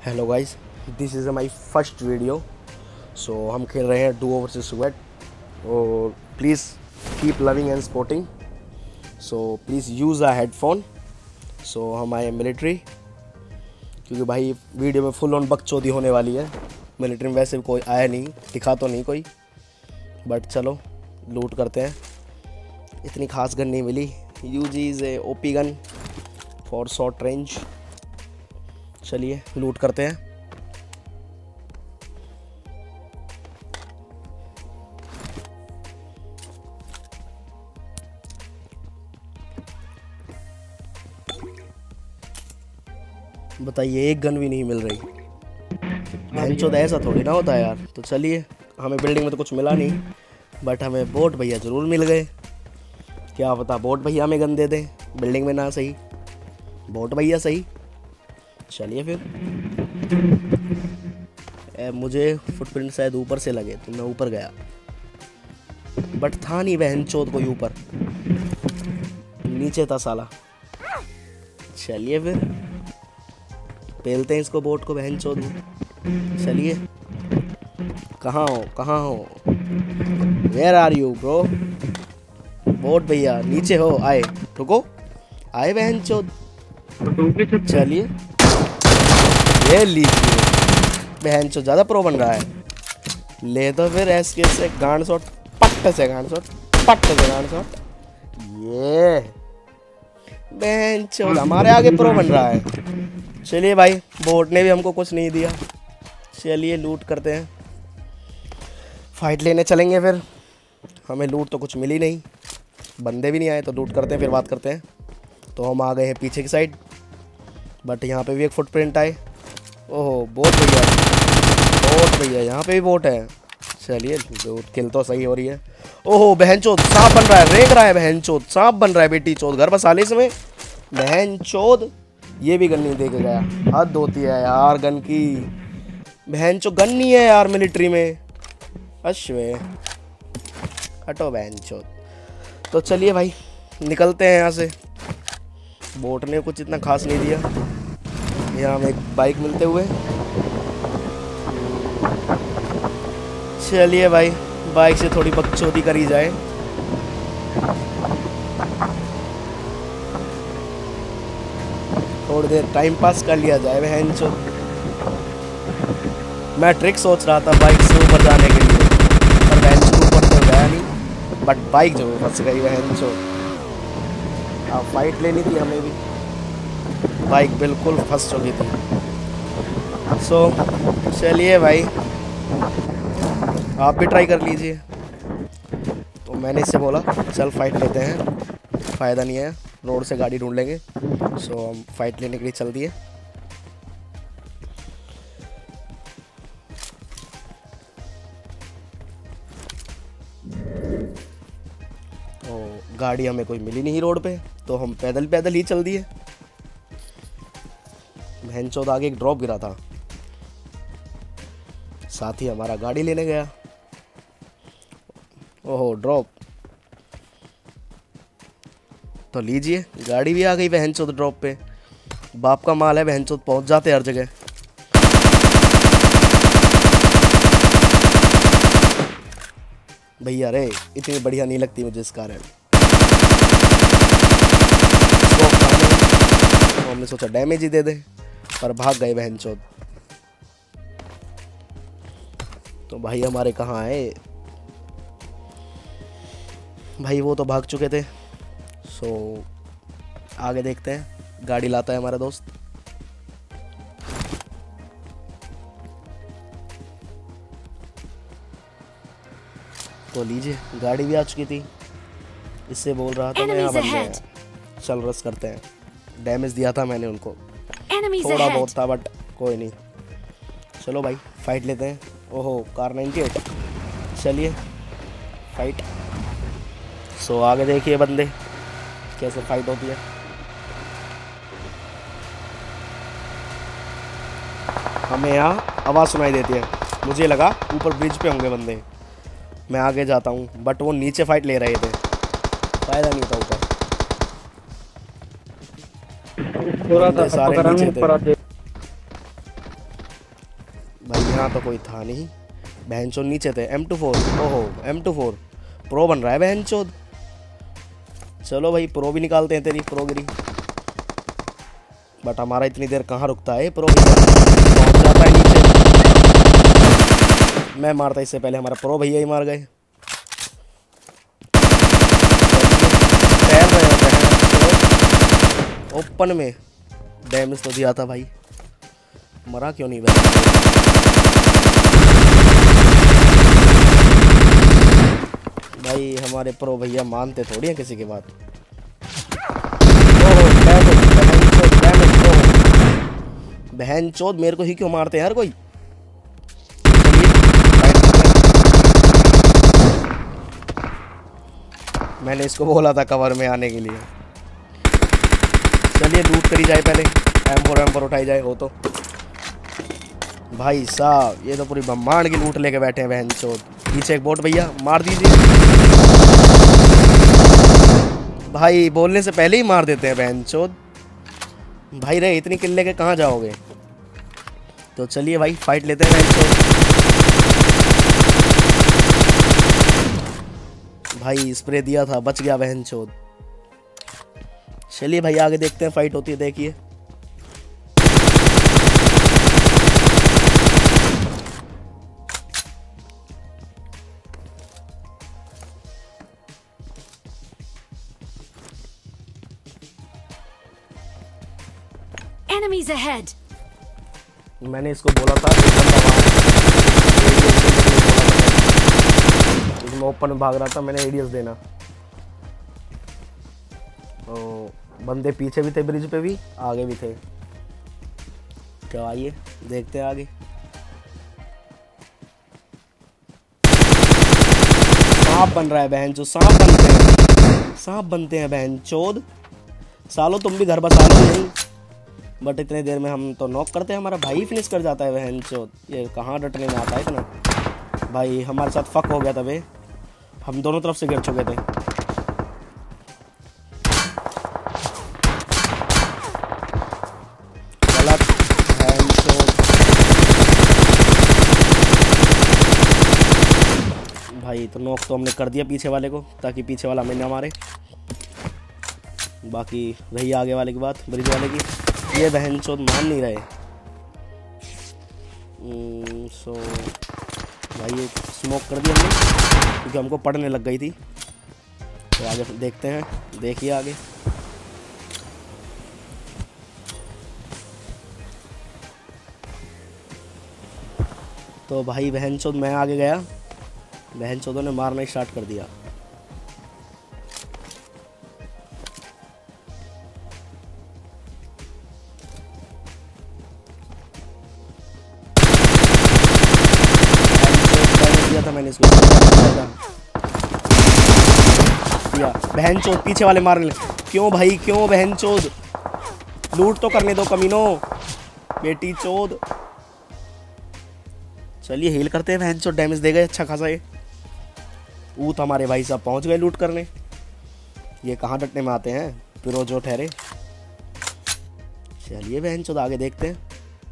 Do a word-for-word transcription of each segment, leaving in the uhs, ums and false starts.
Hello guys, this is my first video. So हम खेल रहे हैं डुओ वर्सेस स्क्वाड और please keep loving and supporting. So please use a headphone. So हम आए military क्योंकि भाई वीडियो में फुल ऑन बकचोदी होने वाली है। मिलिट्री में वैसे कोई आया नहीं, दिखा तो नहीं कोई, बट चलो लूट करते हैं। इतनी खास गन नहीं मिली। Uzi is a OP gun for short range. चलिए लूट करते हैं। बताइए, एक गन भी नहीं मिल रही। भैंचोद ऐसा थोड़ी ना होता है यार। तो चलिए, हमें बिल्डिंग में तो कुछ मिला नहीं, बट हमें बोट भैया ज़रूर मिल गए। क्या पता बोट भैया हमें गन दे दें, बिल्डिंग में ना सही बोट भैया सही। चलिए फिर। ए, मुझे फुटप्रिंट शायद ऊपर से लगे तो मैं ऊपर गया, बट था नहीं बहनचोद कोई ऊपर, नीचे था साला। चलिए फिर पेलते हैं इसको, बोट को बहनचोद में। चलिए, कहाँ हो कहाँ हो, where are you bro? Bot भैया नीचे हो, आए रुको, आए बहनचोद। चलिए ये लीजिए, बहन चो ज़्यादा प्रो बन रहा है। ले तो फिर एसके से गांड शॉट, पट्ट से गांड शॉट, पट्ट से गांड शॉट। ये बहन चो हमारे आगे प्रो बन रहा है। चलिए भाई, बोट ने भी हमको कुछ नहीं दिया। चलिए लूट करते हैं, फाइट लेने चलेंगे फिर। हमें लूट तो कुछ मिली नहीं, बंदे भी नहीं आए, तो लूट करते हैं फिर बात करते हैं। तो हम आ गए हैं पीछे की साइड, बट यहाँ पे भी एक फुटप्रिंट आए। ओहो बोट भैया, बोट भैया यहाँ पे भी बोट है। चलिए किल तो सही हो रही है। ओहो बहनचोद सांप बन रहा है, रेंग रहा है बहनचोद, सांप बन रहा है बेटी चोद। घर बसा ले इसमें बहनचोद। ये भी गन नहीं दे के गया, हद होती है यार गन की। बहनचोद गन नहीं है यार मिलिट्री में। अश्वे हटो बहनचोद। तो चलिए भाई निकलते हैं यहाँ से। बोट ने कुछ इतना खास नहीं दिया। यहाँ हमें एक बाइक मिलते हुए। चलिए भाई, बाइक से थोड़ी बकचोदी करी जाए। थोड़ी देर टाइम पास कर लिया जाए बहनचो। मैं ट्रिक सोच रहा था बाइक से ऊपर जाने के लिए, पर बहनचो ऊपर तो गया नहीं, बट बाइक जरूर फंस गई बहनचो। अब फाइट लेनी थी हमें भी, बाइक बिल्कुल फंस चुकी थी। सो so, चलिए भाई आप भी ट्राई कर लीजिए। तो मैंने इससे बोला चल फाइट लेते हैं, फ़ायदा नहीं है, रोड से गाड़ी ढूंढ लेंगे। सो so, हम फाइट लेने के लिए चल दिए। तो गाड़ी हमें कोई मिली नहीं रोड पे, तो हम पैदल पैदल ही चल दिए। बहनचोद आगे एक ड्रॉप गिरा था, साथ ही हमारा गाड़ी लेने गया। ओहो ड्रॉप, तो लीजिए गाड़ी भी आ गई बहनचोद ड्रॉप पे। बाप का माल है बहनचोद, पहुंच जाते हर जगह। भैया रे इतनी बढ़िया नहीं लगती मुझे इस कारण। तो हमने सोचा डैमेज ही दे दे, पर भाग गए बहनचोद। तो भाई हमारे कहाँ आए भाई, वो तो भाग चुके थे। सो आगे देखते हैं, गाड़ी लाता है हमारा दोस्त। तो लीजिए गाड़ी भी आ चुकी थी। इससे बोल रहा था मैं यहाँ बंदे हैं, चल रस करते हैं। डैमेज दिया था मैंने उनको, थोड़ा बहुत था, बट कोई नहीं। चलो भाई फाइट लेते हैं। ओहो कार नाइन्टी एट। चलिए फाइट। सो आगे देखिए बंदे कैसे फाइट होती है। हमें यहाँ आवाज़ सुनाई देती है, मुझे लगा ऊपर ब्रिज पे होंगे बंदे। मैं आगे जाता हूँ, बट वो नीचे फाइट ले रहे थे, फ़ायदा नहीं था ऊपर। थोड़ा सा सारे नीचे थे। भाई यहाँ तो कोई था नहीं, बहनचोद नीचे थे। एम टू फोर, ओहो एम टू फोर प्रो बन रहा है बहनचोद। चलो भाई प्रो भी निकालते हैं तेरी प्रोगिरी। बट हमारा इतनी देर कहाँ रुकता है प्रो, पहुँच जाता है नीचे। मैं मारता इससे पहले हमारा प्रो भैया ही मार गए। तैर रहे होते हैं ओपन में, डैमेज तो दिया था भाई, मरा क्यों नहीं भाई। भाई हमारे प्रो भैया मानते थोड़ी हैं किसी की बात। बहन चोद मेरे को ही क्यों मारते हैं यार कोई। मैंने इसको बोला था कवर में आने के लिए। चलिए लूट करी जाए पहले, एम फोर एम फोर उठाई जाए। हो तो भाई साहब ये तो पूरी ब्रह्मांड की लूट लेके बैठे हैं बहन चोद। पीछे एक बोट भैया मार दीजिए भाई, बोलने से पहले ही मार देते हैं बहन चोद। भाई रे इतनी किल लेके कहाँ जाओगे। तो चलिए भाई फाइट लेते हैं बहन चोद। भाई स्प्रे दिया था बच गया बहन चोद। चलिए भाई आगे देखते हैं फाइट होती है, देखिए। Enemies ahead. मैंने इसको बोला था एक बंदा वहाँ ओपन में भाग रहा था, मैंने एडीएस देना। तो बंदे पीछे भी थे, ब्रिज पे भी, आगे भी थे। तो आइए देखते हैं आगे। सांप बन रहा है बहन चोद, सांप बनते हैं, सांप बनते हैं बहन चोद। सालो तुम भी घर बसा लो नहीं, बट इतने देर में हम तो नॉक करते हैं, हमारा भाई फिनिश कर जाता है बहन चोद। ये कहाँ डटने में आता है इतना। भाई हमारे साथ फक हो गया था बे, हम दोनों तरफ से गिर चुके थे। गलत बहन चोद। भाई तो नॉक तो हमने कर दिया पीछे वाले को, ताकि पीछे वाला हमें ना मारे। बाकी रही आगे वाले की बात, ब्रिज वाले की। ये बहन चोद मान नहीं रहे। सो भाई ये स्मोक कर दिया हमने, क्योंकि हमको पड़ने लग गई थी। तो आगे देखते हैं, देखिए आगे। तो भाई बहन चोद मैं आगे गया, बहन चोदों ने मारना स्टार्ट कर दिया। था मैंने इसको दिया। बहन चोद पीछे वाले मारने लगे। क्यों भाई क्यों बहन चोद, लूट तो करने दो कमीनो बेटी चोद। चलिए हील करते हैं बहन चोद, डैमेज दे गए अच्छा खासा। ये ऊत हमारे भाई साहब पहुंच गए लूट करने। ये कहाँ डटने में आते हैं पिरो जो ठहरे। चलिए बहन चोद आगे देखते हैं।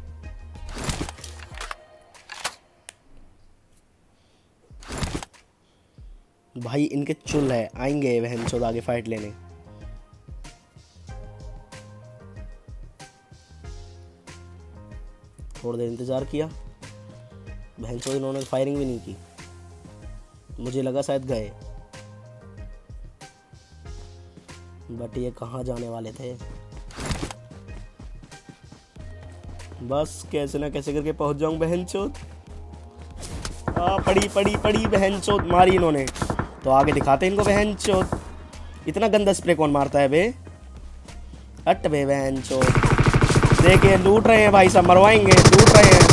भाई इनके चुल है, आएंगे बहन चोद आगे फाइट लेने। थोड़ी देर इंतजार किया, बहन चोद इन्होंने फायरिंग भी नहीं की। मुझे लगा शायद गए, बट ये कहाँ जाने वाले थे। बस कैसे ना कैसे करके पहुंच जाऊं बहन चोद। आ, पड़ी पड़ी पड़ी बहन चोद, मारी इन्होंने। तो आगे दिखाते हैं इनको बहन चोद। इतना गंदा स्प्रे कौन मारता है बे, हट बे बहन चोद। देखिए लूट रहे हैं भाई साहब, मरवाएंगे, लूट रहे हैं।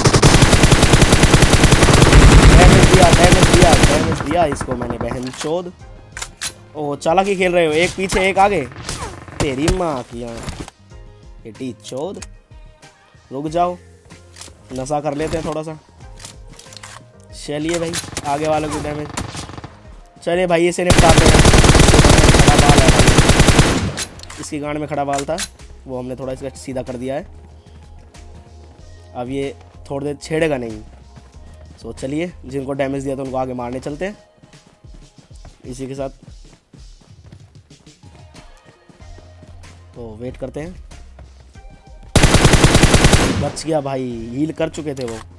डैमेज दिया डैमेज दिया डैमेज दिया इसको मैंने बहन चोद। ओ चालाकी खेल रहे हो, एक पीछे एक आगे, तेरी माँ की बेटी चोद। रुक जाओ, नशा कर लेते हैं थोड़ा सा। चलिए भाई आगे वालों की डैमेज। चलिए भाई इसे निपटाते हैं। खड़ा बाल है भाई, इसकी गांड में खड़ा बाल था, वो हमने थोड़ा इसका सीधा कर दिया है। अब ये थोड़ी देर छेड़ेगा नहीं। सो चलिए, जिनको डैमेज दिया था उनको आगे मारने चलते हैं इसी के साथ। तो वेट करते हैं। बच गया भाई, हील कर चुके थे वो।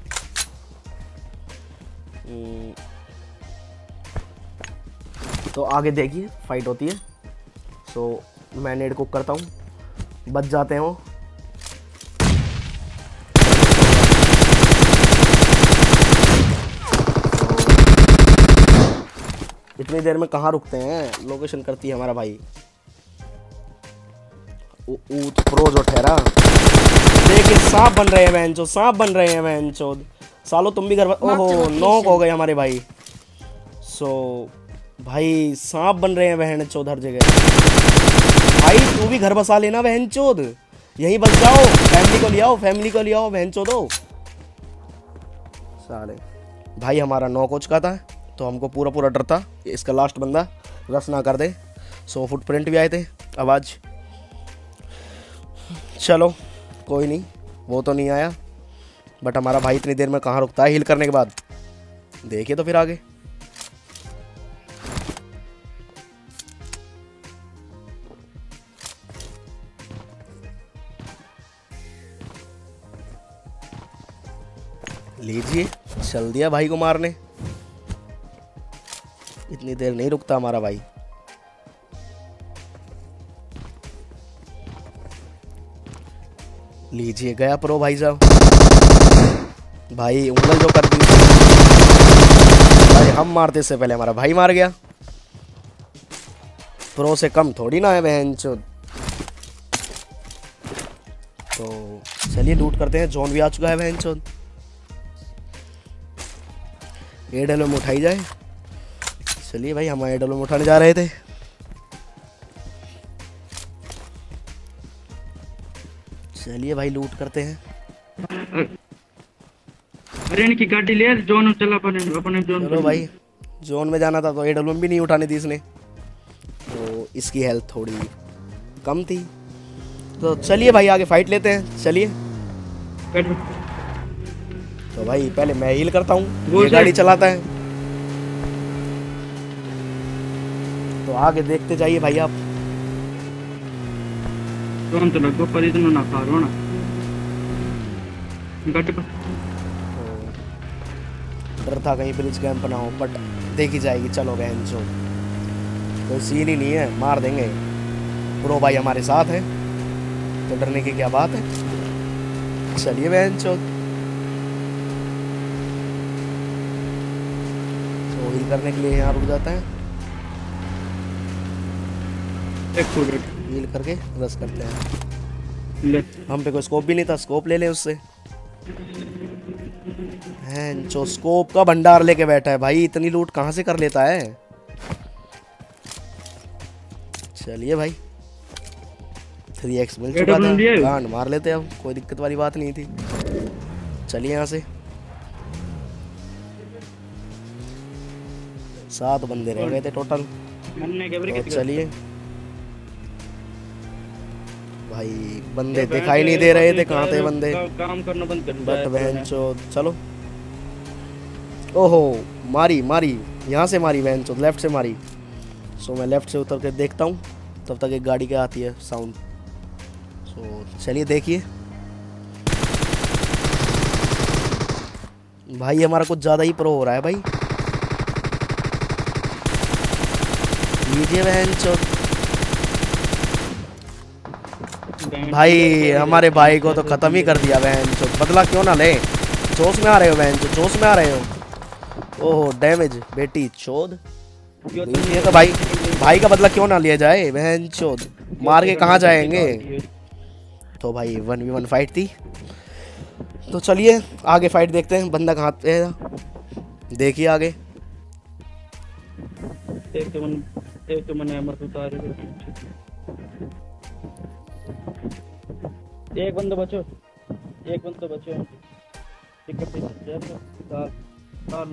तो आगे देखिए फाइट होती है। सो मैं नेड कुक करता हूँ, बच जाते हैं वो। इतनी देर में कहाँ रुकते हैं, लोकेशन करती है हमारा भाई। ऊत प्रो जो ठहरा। देखिए सांप बन रहे हैं बहनचोद, सांप बन रहे हैं बहनचोद। सालो तुम भी घर। ओहो नॉक हो गए हमारे भाई। सो भाई सांप बन रहे हैं बहनचोद हर जगह। भाई तू भी घर बसा लेना बहनचोद, यहीं बस जाओ। फैमिली को ले आओ, फैमिली को ले आओ बहनचोदो। साले भाई हमारा नॉक हो चुका था, तो हमको पूरा पूरा डर था इसका लास्ट बंदा रस ना कर दे। सो फुटप्रिंट भी आए थे आवाज़। चलो कोई नहीं, वो तो नहीं आया, बट हमारा भाई इतनी देर में कहाँ रुकता है हील करने के बाद। देखिए तो फिर आगे। लीजिए, चल दिया भाई को मारने। इतनी देर नहीं रुकता हमारा भाई। लीजिए गया प्रो भाई साहब। भाई उंगल जो कर दी भाई, हम मारते से पहले हमारा भाई मार गया। प्रो से कम थोड़ी ना है बहनचोद। तो चलिए लूट करते हैं। जोन भी आ चुका है बहनचोद। एडलो में उठाई जाए। चलिए भाई, हम एडलो में उठाने जा रहे थे। चलिए भाई लूट करते हैं। अरे इनकी गाड़ी ले जोन चला अपने अपने जोन। चलो भाई, जोन में जाना था तो एडलो में भी नहीं उठाने दी इसने, तो इसकी हेल्थ थोड़ी कम थी। तो चलिए भाई आगे फाइट लेते हैं। चलिए तो भाई पहले मैं हील करता हूँ, ये गाड़ी चलाता है। तो आगे देखते जाइए भाई आप। जोन तो लगो पर इतना ना खारो ना गट पर। डर था कहीं ब्रिज कैंप ना हो, बट देखी जाएगी। चलो बहन चो, कोई सीन ही नहीं है, मार देंगे। प्रो भाई हमारे साथ है तो डरने की क्या बात है। चलिए बहन चो, तो हील करने के लिए यहाँ रुक जाता है। हील करके रस करते हैं। ले हम पे कोई स्कोप भी नहीं था, स्कोप ले लें उससे। हैं जो स्कोप का भंडार लेके बैठा है भाई, इतनी लूट कहाँ से कर लेता है। चलिए भाई थ्री एक्स मिल चुका था, गांड मार लेते अब, कोई दिक्कत वाली बात नहीं थी। चलिए यहाँ से सात बंदे रह गए थे टोटल। तो चलिए भाई, बंदे दिखाई नहीं दे रहे थे, कहाँ थे बंदे। काम करना बंद कर बट बहन चो, चलो। ओहो मारी मारी, यहाँ से मारी बहन चो, लेफ्ट से मारी। सो मैं लेफ्ट से उतर के देखता हूँ, तब तक एक गाड़ी के आती है साउंड। सो चलिए देखिए भाई, हमारा कुछ ज़्यादा ही प्रो हो रहा है भाई। लीजिए बहन चो भाई, हमारे भाई को तो खत्म ही कर दिया बहन चो। बदला क्यों ना ले, जोश में आ रहे हो बहन चो, जोश में आ रहे हो। ओहो डैमेज बेटी चोद। ये तो भाई भाई का बदला क्यों ना लिया जाए बहन चोद, मार के कहाँ जाएंगे। तो भाई वन वी वन फाइट थी। तो चलिए आगे फाइट देखते हैं, बंदा कहाँ पे है देखिए आगे। एक तो मन एक तो मन अमर उतार एक बंदा बचो, एक बंदा बचो। टिकट टिकट दाल दाल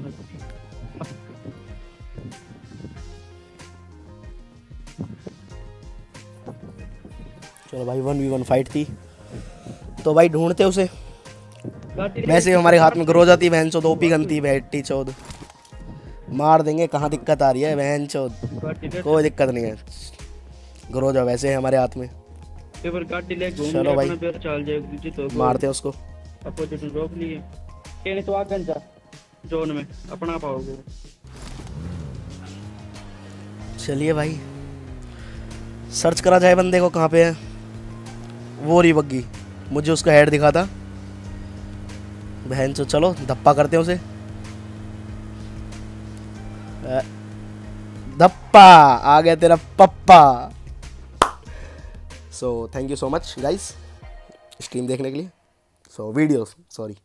चलो भाई वन वी वन फाइट थी। तो भाई ढूंढते उसे, गाड़ी ले- वैसे ही हमारे हाथ में ग्रोजा थी बहन चौद, ओपी गन थी बैठी चौद, मार देंगे। कहाँ दिक्कत आ रही है बहन चौद, गाड़ी ले- कोई दिक्कत नहीं है। ग्रोजा वैसे है हमारे हाथ में, एक बार गाड़ी ले घूम चलो ले भाई। अपना फिर चल जाए दूसरी तो मारते हैं उसको। अपोजिट में रोक लिए कहने तो आगे जा जोन में अपना पाओगे। चलिए भाई सर्च करा जाए बंदे को, कहाँ पे है वो रही बग्गी, मुझे उसका हेड दिखा था बहन चो। चलो धप्पा करते हैं उसे, अ, धप्पा आ गया तेरा पप्पा। So thank you so much guys stream देखने के लिए, सो वीडियो सॉरी।